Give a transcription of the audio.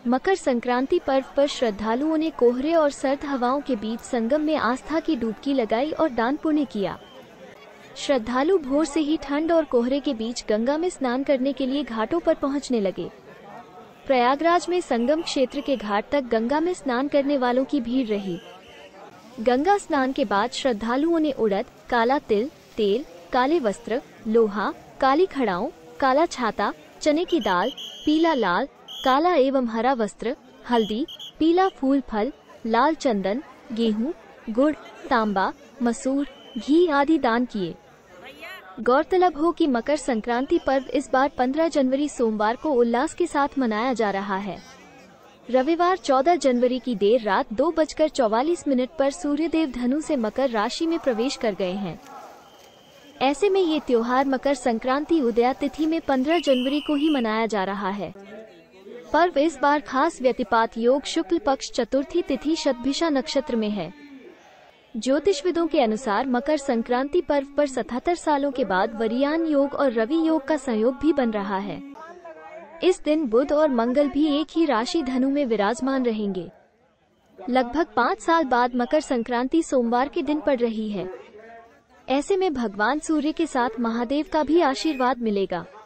मकर संक्रांति पर्व पर श्रद्धालुओं ने कोहरे और सर्द हवाओं के बीच संगम में आस्था की डुबकी लगाई और दान पुण्य किया। श्रद्धालु भोर से ही ठंड और कोहरे के बीच गंगा में स्नान करने के लिए घाटों पर पहुंचने लगे। प्रयागराज में संगम क्षेत्र के घाट तक गंगा में स्नान करने वालों की भीड़ रही। गंगा स्नान के बाद श्रद्धालुओं ने उड़द, काला तिल, तेल, काले वस्त्र, लोहा, काली खड़ाओं, काला छाता, चने की दाल, पीला लाल, काला एवं हरा वस्त्र, हल्दी, पीला फूल फल, लाल चंदन, गेहूं, गुड़, तांबा, मसूर, घी आदि दान किए। गौरतलब हो कि मकर संक्रांति पर्व इस बार 15 जनवरी सोमवार को उल्लास के साथ मनाया जा रहा है। रविवार 14 जनवरी की देर रात 2:44 पर सूर्यदेव धनु से मकर राशि में प्रवेश कर गए हैं। ऐसे में ये त्योहार मकर संक्रांति उदया तिथि में 15 जनवरी को ही मनाया जा रहा है। पर्व इस बार खास व्यतिपात योग शुक्ल पक्ष चतुर्थी तिथि शतभिषा नक्षत्र में है। ज्योतिषविदों के अनुसार मकर संक्रांति पर्व पर 77 सालों के बाद वरियान योग और रवि योग का संयोग भी बन रहा है। इस दिन बुध और मंगल भी एक ही राशि धनु में विराजमान रहेंगे। लगभग 5 साल बाद मकर संक्रांति सोमवार के दिन पड़ रही है। ऐसे में भगवान सूर्य के साथ महादेव का भी आशीर्वाद मिलेगा।